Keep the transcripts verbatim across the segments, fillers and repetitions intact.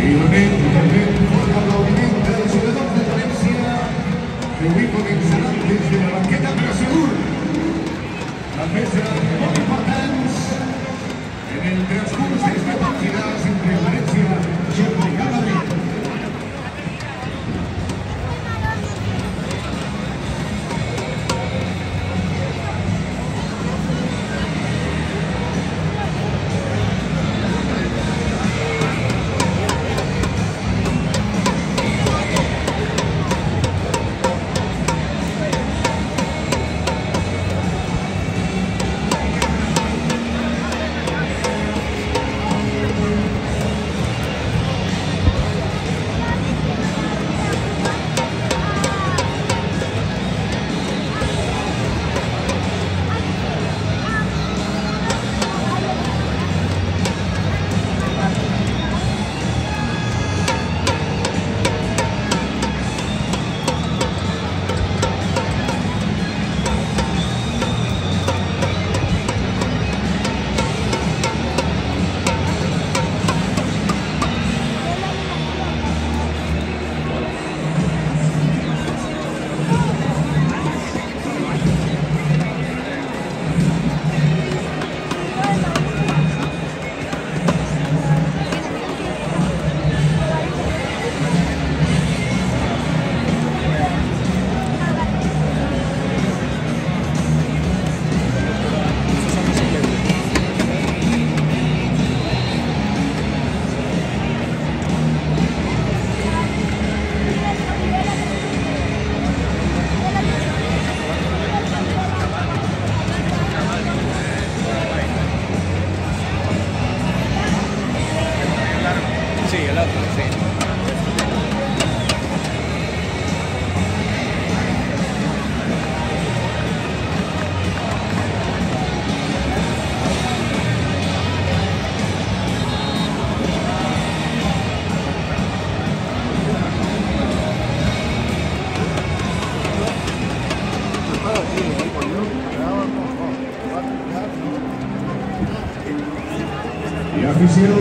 I afició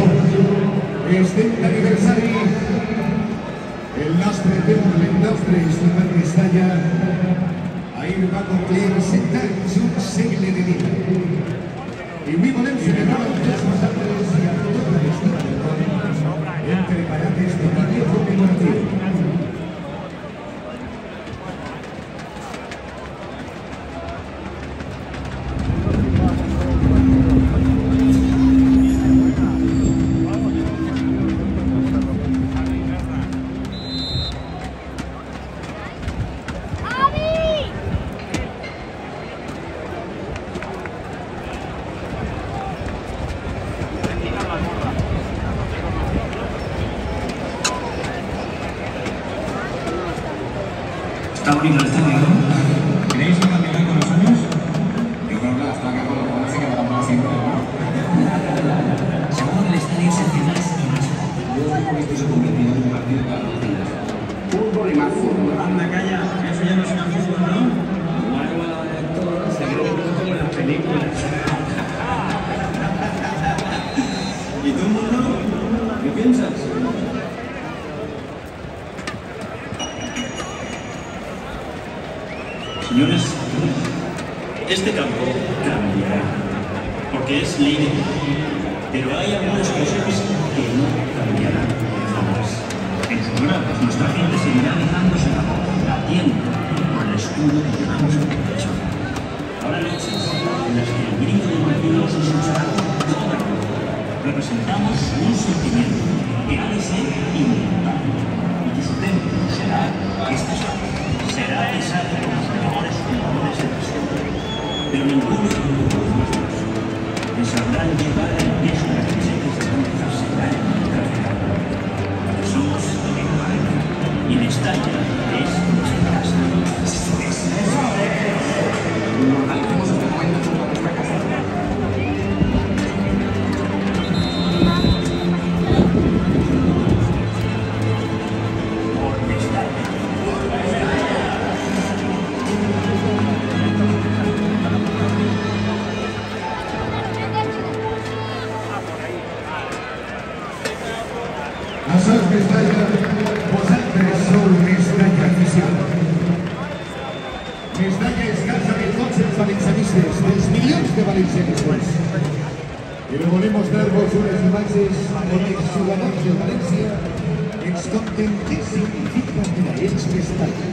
este aniversari el nostre temple, el nostre Instrument Mestalla ahir va complir cent anys, un segle de vida. I avui volem celebrar amb tots vosaltres i amb tota l'estima del món hem preparat este vídeo commemoratiu. ¿Está bonito el estadio, no? ¿Queréis ir cambiar con los años? Yo creo que la estaca con los años se quedará más siempre, ¿no? Seguro que el estadio se hace más y más grande. Yo creo que esto se convirtió en un partido de cada dos días. Fútbol y más fútbol. Anda, calla, eso ya no será fútbol, ¿no? Igual que la de todo, se cree que como en las películas. ¿Y tú, mundo? ¿Qué piensas? Señores, este campo cambiará, porque es ley de vida, pero hay algunas cosas que no cambiarán jamás. En sus grados, nuestra gente seguirá dejando su labor, latiendo con el escudo que llevamos en el pecho. Habrá noches en las que el grito de Martino se escuchará toda la noche. Representamos un sentimiento que ha de ser inmutable y que su templo será esta ciudad. Será esa de los mejores jugadores de la historia, pero ninguno de los nuestros que sabrán llevar el peso de las camisetas de nunca será en nuestra final. Somos el Málaga y Mestalla es nuestra casa. Inmortal como se te cuenta junto a nuestra casa. Por Mestalla. Hasta Mestalla, vosaltres sou Mestalla aficionat. Mestalla és casa de tots els valencianistes, dels milions de valencianistes. Però volem mostrar-vos unes imatges on els jugadors de València ens conten què significa per a ells Mestalla.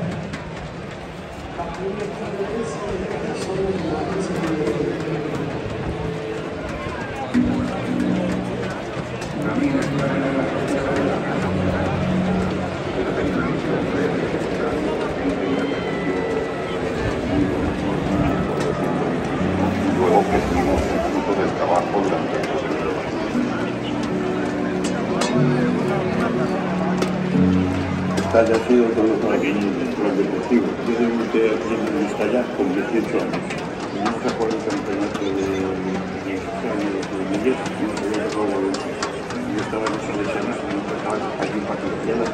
Mestalla ha sido todos los pequeños dentro del deportivo. Yo debuté aquí en Mestalla con dieciocho años. No recuerdo el campeonato de dieciocho años de dos mil diez, no se había tocado la Valencia. Yo estaba en los selecciones, no estaba aquí para que lo hicieran.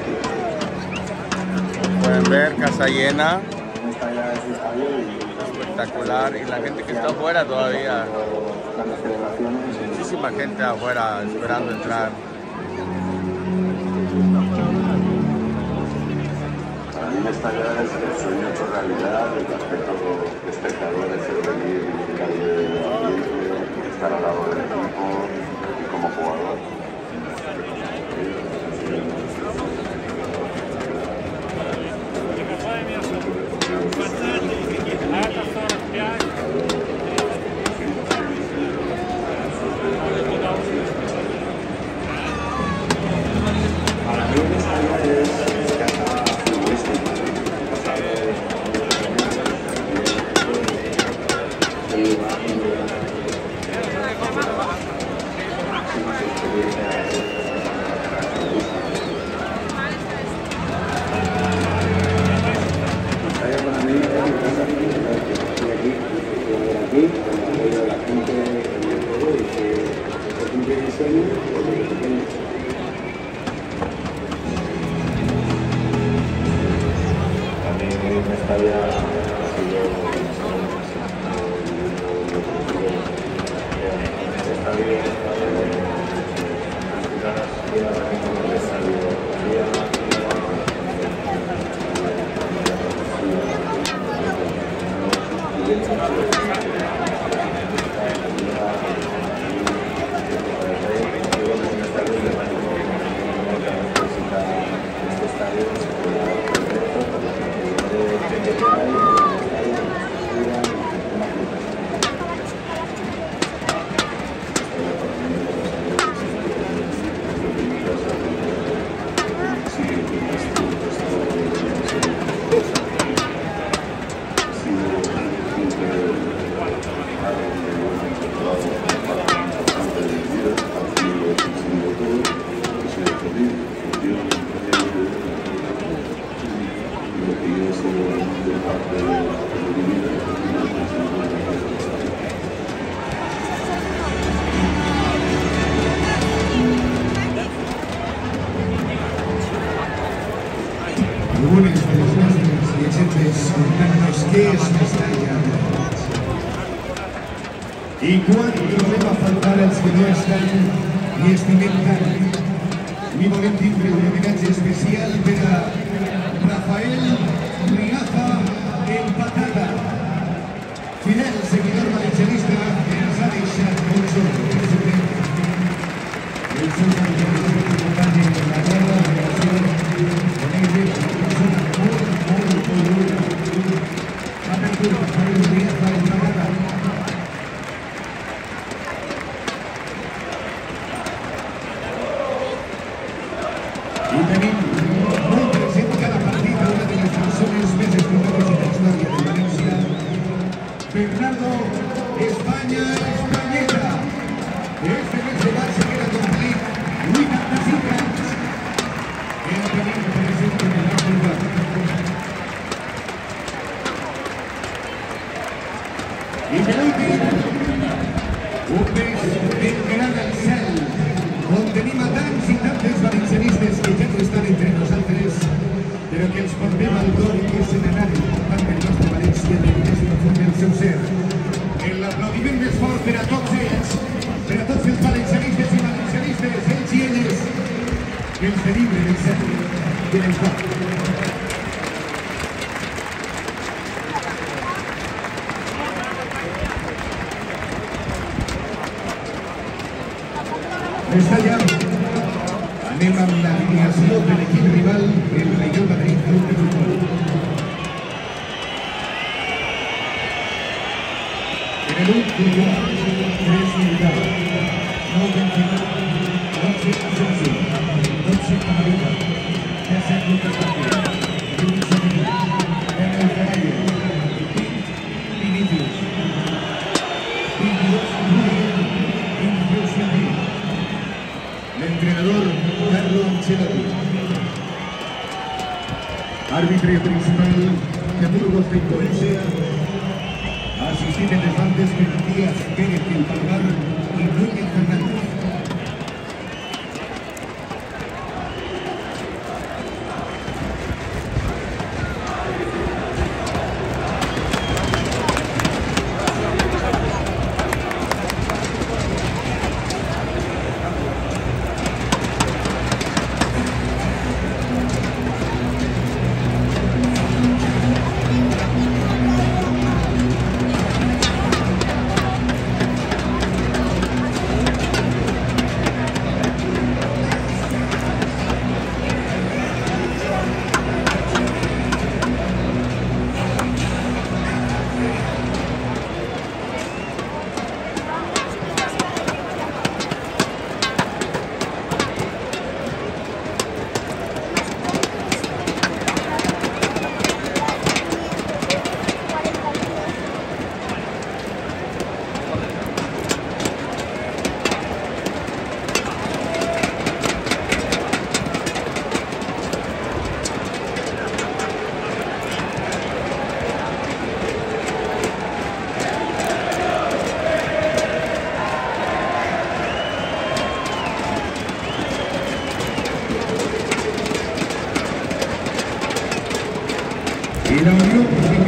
Pueden ver, casa llena. Mestalla es un estadio y espectacular. Y la gente que está afuera todavía. las celebraciones. Muchísima gente afuera esperando entrar. Mestalla es el sueño hecho realidad, el aspecto de espectadores, el venir, el ambiente, estar al lado del equipo y como jugador. Para mí Mestalla es Algunes de les nostres llegendes contant-nos què és Mestalla. I quan trobem a faltar els que no estan i estimem tant, li volem tindre un homenatge especial per a Rafael Riaza Empatada, fidel seguidor valencianista que ens ha deixat molt sols. Els seus valencianistes que companyen la guerra de la nació con ells una persona molt, molt, molt dura. Apertura, Rafael Riaza Empatada. I tenim molt present cada partit una de les persones més estimades de la història de València, Bernardo España Españeta. Este mes de març queda complit vuitanta-cinc anys. El tenim present en el nostre lloc. I per últim, un mes ben gran al cel, on tenim a tants i tantes valencianistes que ja no estan entre nosaltres, però que ens portem al cor i que se n'anaren tant del nostre València del més profund del seu ser. En l'aplaudiment més fort el libre del centro del empate. Mestalla animan la alineación del equipo rival, el Real Madrid Club de Fútbol. En el último, tres militares. No vencedor, once ascenso, doce camarita, tercer contraparte, Luis Sevilla, en el caballo, Vinicius, veintidós, Vinicius, el entrenador Carlo Ancelotti. Árbitro principal de Burgos de Indonesia. Asistentes de Fantes, Díaz, Pérez, El Palmar y Núñez Fernández. Y la Unión